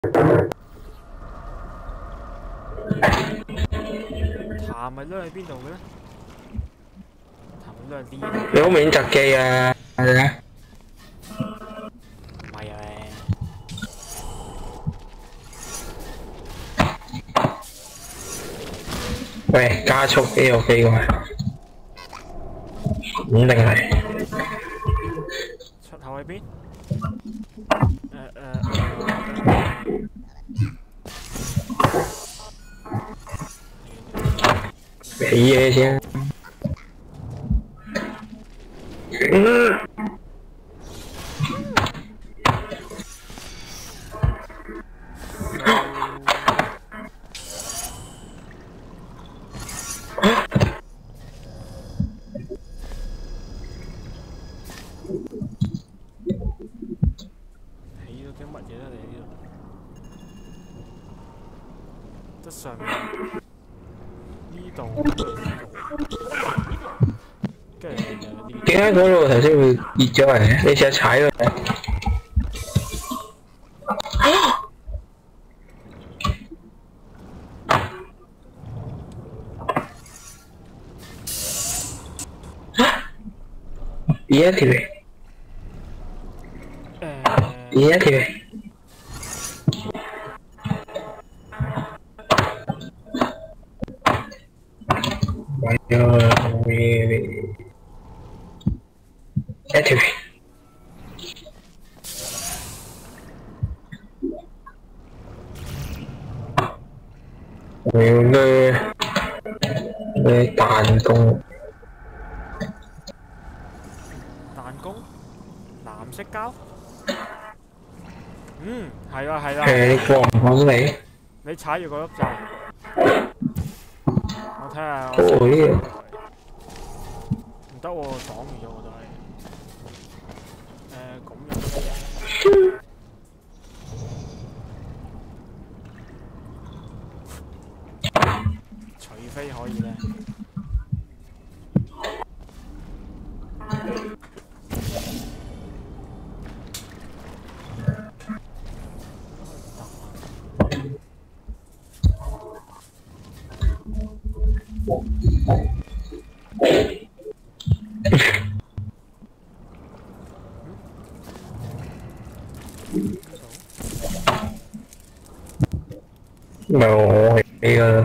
痰咪攆喺邊度嘅咧？痰咪攆喺呢度。 你好明顯窒機啊！係啊， 唔係啊？ 喂，加速機有飛過嚟，肯定係。 出口喺邊？ 俾嘢先。 起咗啲乜嘢咧？你呢度？得上面呢度，跟住有啲。 點解嗰度頭先會跌咗嚟嘅？你試下踩佢。跌一條嚟，跌一條嚟。一條嚟。我要咩彈弓？ 彈弓，藍色膠。係啦係啦。 你過唔過嚟？ 你踩住嗰粒掣，我睇下。 哦呢個。 唔得喎，擋住咗我都係。咁樣。除非可以咧。 唔係我係呢個。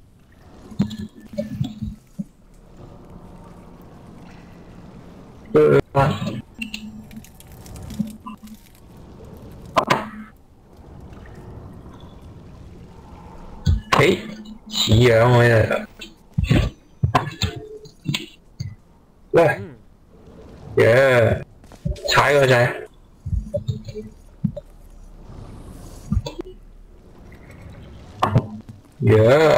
似樣喎呢度。喂，耶！踩個掣。耶！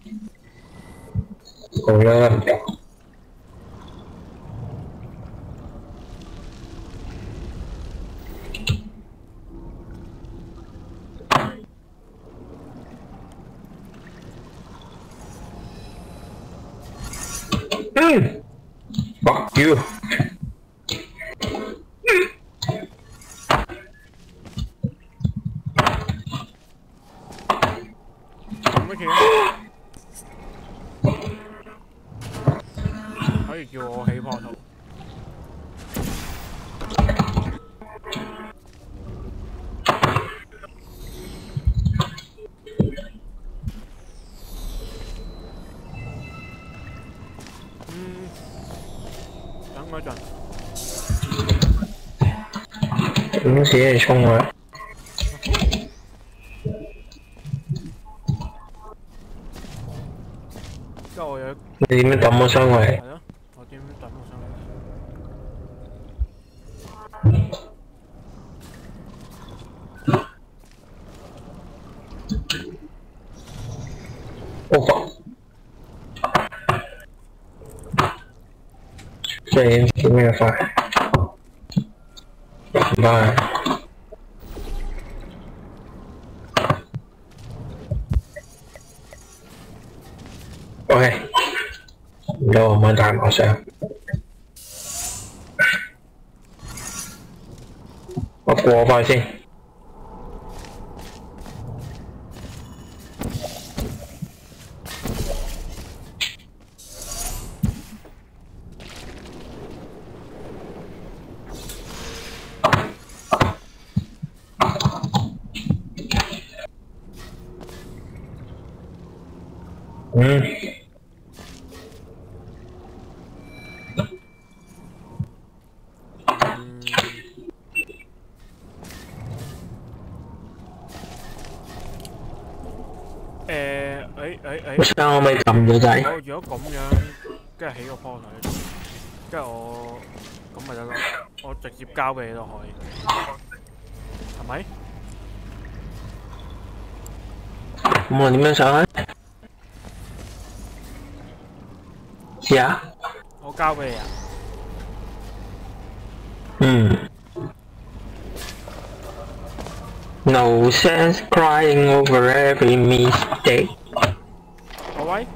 好啦，唔得。Fuck you！ 做乜嘢？可以叫我起破圖。等嗰陣。 點死你衝啊！ 之後我有。 你點樣抌我上嚟？ 係咯，我點樣抌我上嚟？ 即係點樣快？唔快。OK，唔得我掹大毛上。我過翻先。 嗯。我想我咪撳咗掣。 我如果咁樣，跟住起個 portal 喺度，跟住我咁咪得咯。我直接交俾你都可以，係咪？ 咁我點樣上去？試下。 我交俾你啊。 嗯。No sense crying over every mistake. 各位。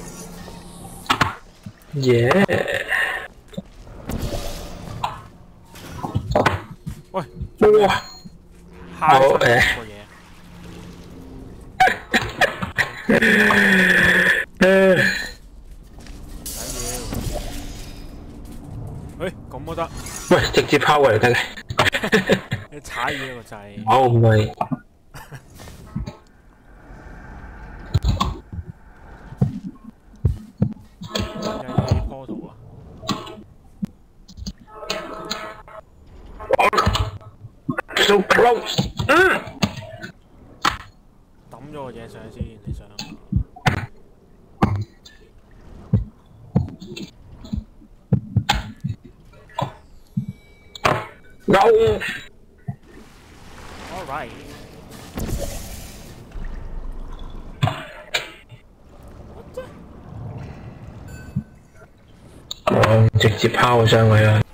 Yeah。 喂。 哇！ 好誒。個嘢。誒，咁都得。 喂，直接拋過嚟得嘅。 你踩嘢個掣。 我唔係。 有起 portal 啊。 So close。 抌咗個嘢上去先，你想？ No。 All right。 我直接拋上去啦。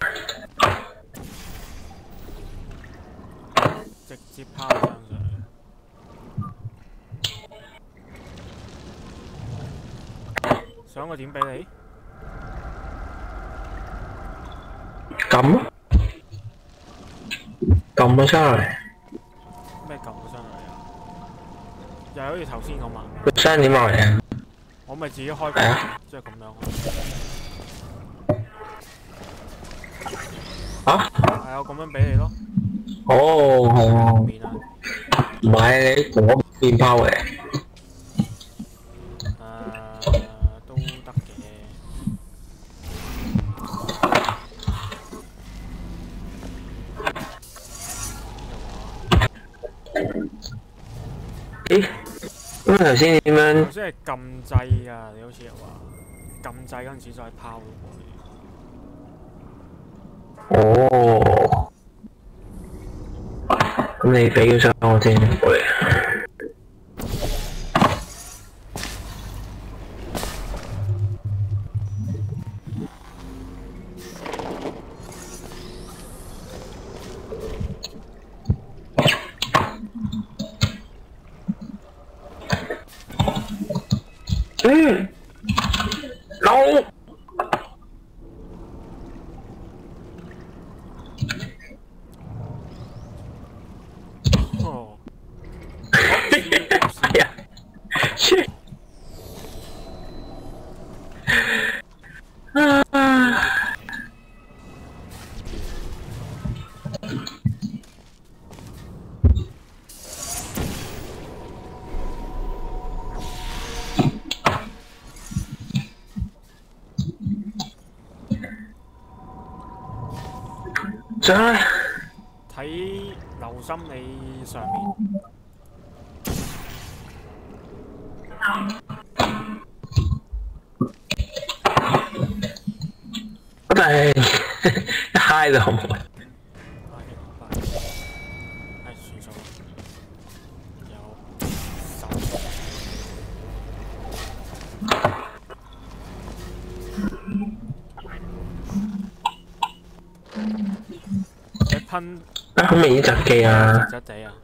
直接拋上去。想個點俾你？ 撳啊！撳咗上嚟。 咩撳咗上嚟啊？又係好似頭先咁啊？ 個聲點落嚟啊？ 我咪自己開係啊， 即係咁樣。 啊？ 係啊，我咁樣俾你咯。 哦，係啊。 面啊？ 唔係你同我變拋嚟。 都得嘅。 咦？咁頭先點樣？ 頭先係撳掣啊！你好似又話撳掣嗰陣時再拋過去。 哦。咁你俾咗上我先，喂。No。 哦。 係啊。再睇留心你上面。 我哋一嗨就好冇。 係算數。有手。你噴。 好明顯窒機啊！ 窒地啊！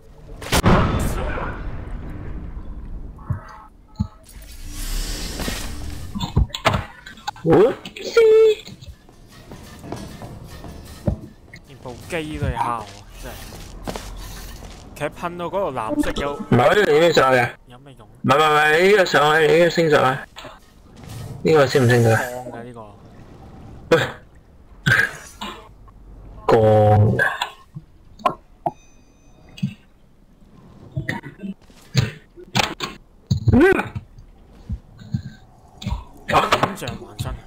連部機都係敲啊！真係。其實噴到嗰度藍色有。 唔係呢個點樣上去嘅？ 有咩用？ 唔係，呢個上去，呢個升上去。呢個升唔升到啊？ 降嘅呢個。 喂，降嘅。 隻人還身。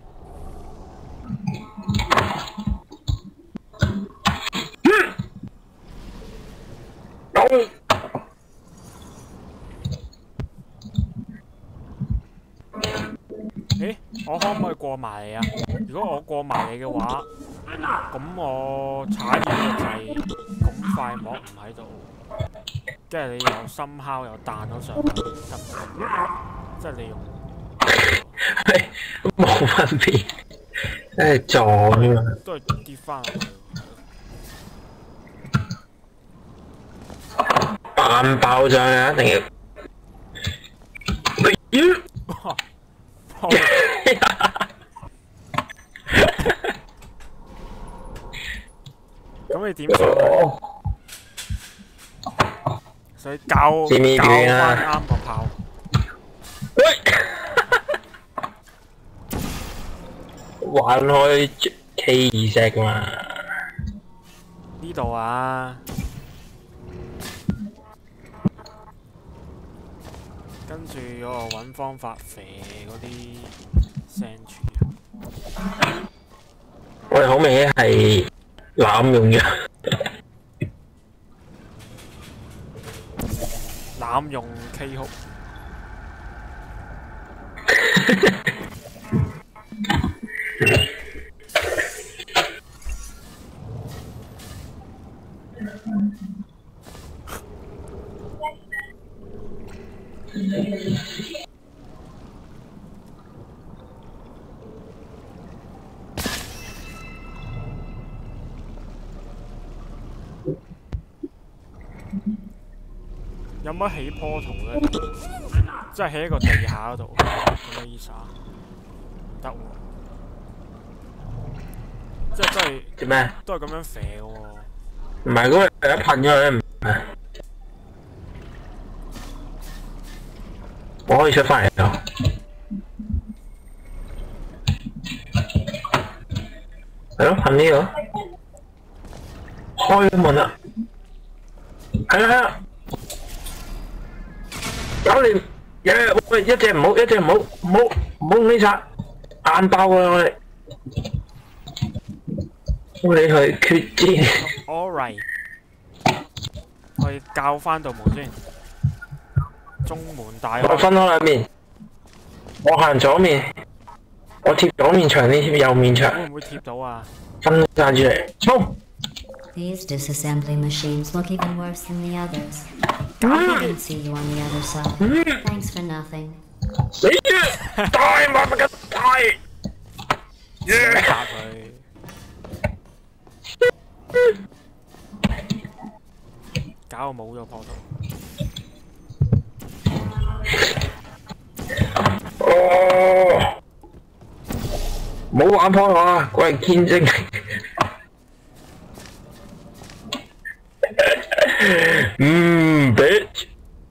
咦？我可唔可以過埋你啊？如果我過埋你嘅話，咁我踩住呢個掣，咁塊膜唔喺度，跟住你又深烤又彈咗上去，得唔得？即係你用冇分別，真係撞啫嘛。 都係跌翻落去。 扮爆仗啊！一定要。 咁你點上去？所以教翻啱個炮。 喂！玩開 K2 石噶嘛？ 呢度啊！跟住我揾方法射嗰啲聲柱。 我哋好明顯係濫用嘅。 濫用 K 哭。有乜起坡圖咧？即係喺一個地下嗰度咁嘅意思啊？得喎，即係真係點咩？ 都係咁樣射嘅喎。 唔係，嗰個一噴咗佢唔係。我可以出翻嚟咯。係咯，噴呢個。開門啦。係啦係啦。搞掂，喂，一隻唔好，一隻唔好，唔好呢殺，硬爆啊我哋，你去決戰。 All right， 我哋教翻道門先，中門大開。 我分開兩面，我行左面，我貼左面牆，你貼右面牆。 會唔會貼到啊？ 分散住嚟，衝！ These disassembly machines look even worse than the others. I didn't see you on the other side. Thanks for nothing. 死啊！大馬不緊大， 打佢。搞到冇咗破圖。 哦，冇玩破啊！我係堅精。bitch.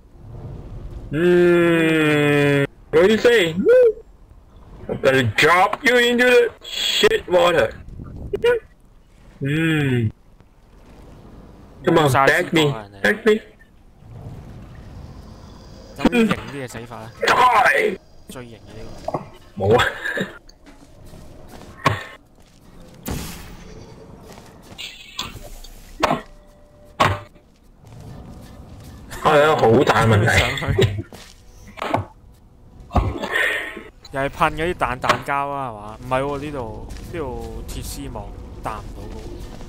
What do you say? I'm gonna drop you into the shit water. Come on, back me, back me. 有冇型啲嘅死法啊？ Die. 最型嘅呢個。 冇啊。係啊，好大問題。 上去，又係噴嗰啲彈膠啊，係嘛？唔係喎，呢度鐵絲網彈唔到嘅喎。